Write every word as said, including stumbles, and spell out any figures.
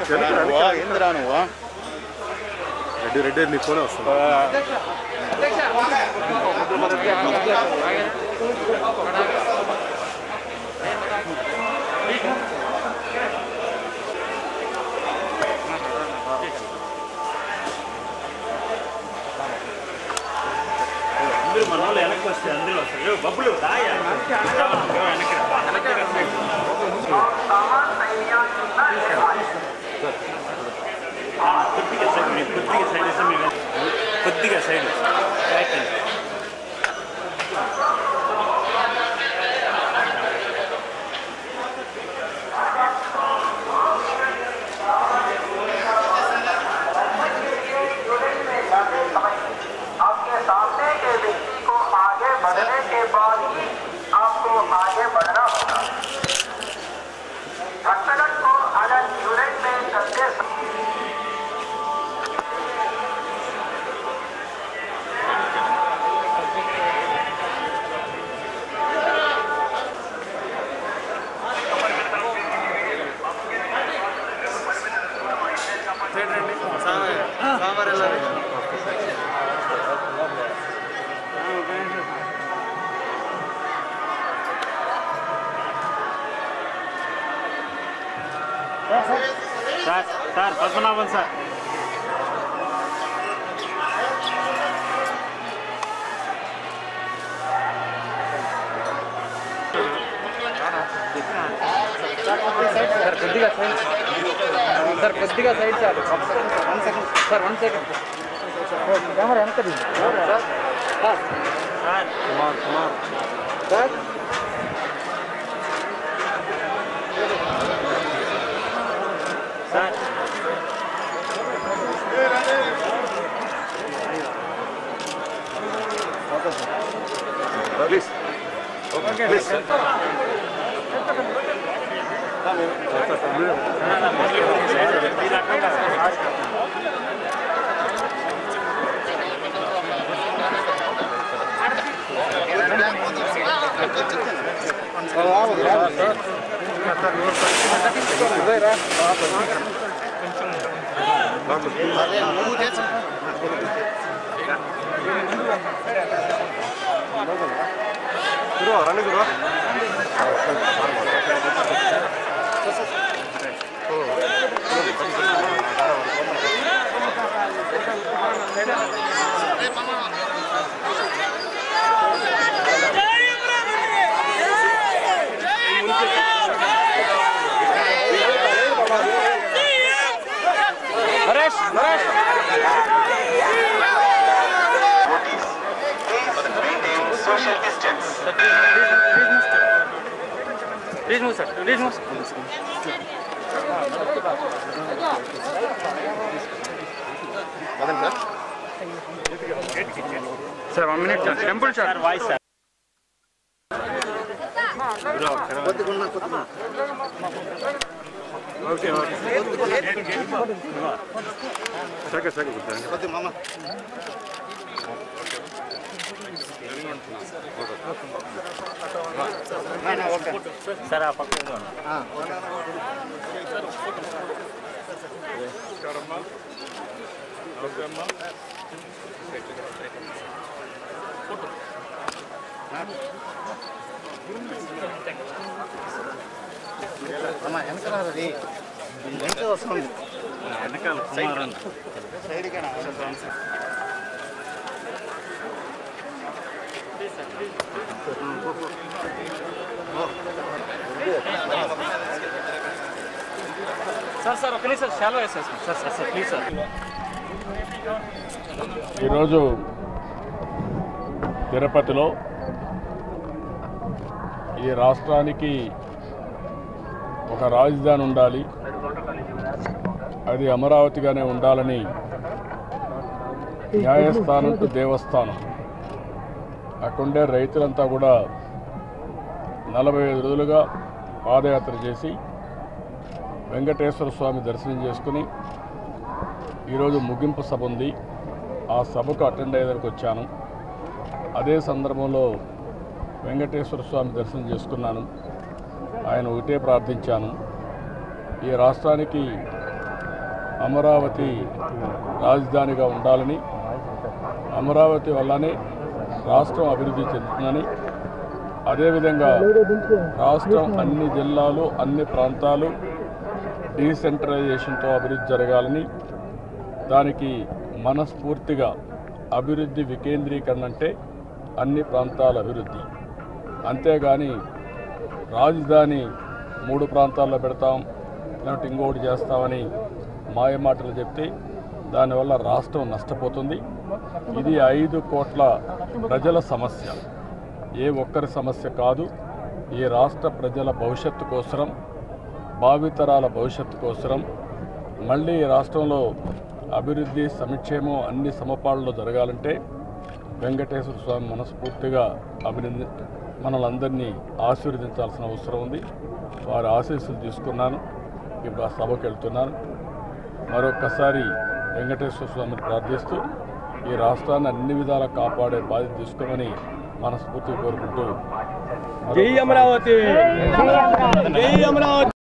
ఏందిరా నువ్వు రెడ్డి రెడ్డి నీ ఫోన్ వస్తుంది అందరూ మన వాళ్ళు వెనక్కి వస్తే అందరూ వస్తారు బబ్బులు దాయా కొద్దిగా సైడ్ కొద్దిగా సైడ్ వేస్తే మేము కొద్దిగా side right sir sir Padmanabhan sir sir కొద్దిగా సైడ్ సార్ కొద్దిగా side sir one second sir one second camera ఎంత sir sir Kumar Kumar sir sir please please గురు రండి గురు Naresh Naresh social distance. Please move, sir. Please move. Sir, one minute, sir. Temple, sir. Sir voice sir okay okay సగ సగ కొద్ది మామ sir ఆ పక్కన ఎంత వస్తుంది వెనకాల కుమార్ సైడ్గా సార్ సార్ ఒక నిమిషం షాలో వేసేస్తాం sir sir sir please sir. ఈరోజు తిరుపతిలో ఈ రాష్ట్రానికి ఒక రాజధాని ఉండాలి, అది అమరావతిగానే ఉండాలని న్యాయస్థానం టు దేవస్థానం అక్కడుండే రైతులంతా కూడా నలభై ఐదు రోజులుగా పాదయాత్ర చేసి వెంకటేశ్వర స్వామి దర్శనం చేసుకుని ఈరోజు ముగింపు సభ ఉంది, ఆ సభకు అటెండ్ అయ్యేందుకు వచ్చాను. అదే సందర్భంలో వెంకటేశ్వర స్వామి దర్శనం చేసుకున్నాను. ఆయన ఒకటే ప్రార్థించాను, ఈ రాష్ట్రానికి అమరావతి రాజధానిగా ఉండాలని, అమరావతి వల్లనే రాష్ట్రం అభివృద్ధి చెందుతుందని, అదేవిధంగా రాష్ట్రం అన్ని జిల్లాలు అన్ని ప్రాంతాలు డీసెంట్రలైజేషన్తో అభివృద్ధి జరగాలని, దానికి మనస్ఫూర్తిగా అభివృద్ధి వికేంద్రీకరణ అంటే అన్ని ప్రాంతాల అభివృద్ధి, అంతేగాని రాజధాని మూడు ప్రాంతాల్లో పెడతాం లేకపోతే ఇంకోటి చేస్తామని మాయమాటలు చెప్తే దానివల్ల రాష్ట్రం నష్టపోతుంది. ఇది ఐదు కోట్ల ప్రజల సమస్య, ఏ ఒక్కరి సమస్య కాదు. ఈ రాష్ట్ర ప్రజల భవిష్యత్తు కోసరం, భావితరాల భవిష్యత్తు కోసరం మళ్ళీ ఈ రాష్ట్రంలో అభివృద్ధి సంక్షేమం అన్ని సమపాళ్ళలో జరగాలంటే వెంకటేశ్వర స్వామి మనస్ఫూర్తిగా అభినంది మనలందరినీ ఆశీర్వదించాల్సిన అవసరం ఉంది. వారి ఆశీస్సులు తీసుకున్నాను. ఇప్పుడు ఆ సభకు వెళ్తున్నాను. మరొక్కసారి వెంకటేశ్వర స్వామిని ప్రార్థిస్తూ ఈ రాష్ట్రాన్ని అన్ని విధాలా కాపాడే బాధ్యత తీసుకోమని మనస్ఫూర్తిగా కోరుకుంటూ జై అమరావతి, జై అమరావతి.